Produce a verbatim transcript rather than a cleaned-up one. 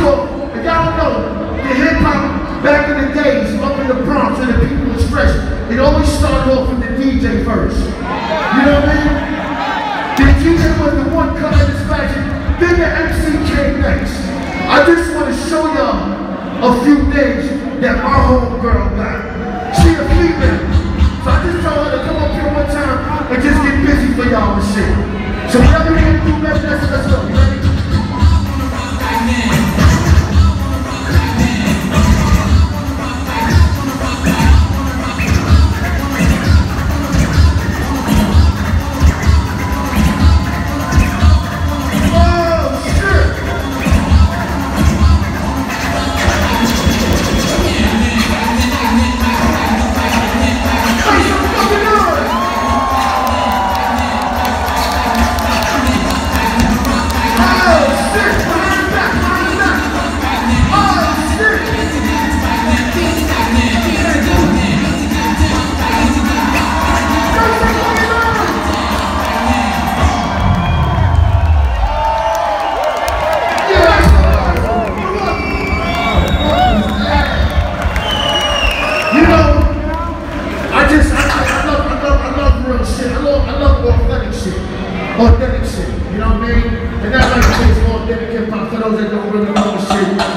So, if y'all know, the hip-hop back in the days, up in the Bronx, and the people was fresh, it always started off with the D J first. You know what I mean? The D J was the one cutting this magic, then the M C came next. I just want to show y'all a few things that my homegirl got. She a female, so I just told her to come up here one time and just get busy for y'all and shit. So whatever we can do, let's, let's, let's go. You ready? Authentic shit, you know what I mean? And that's like it's authentic hip hop for those that don't really know the shit.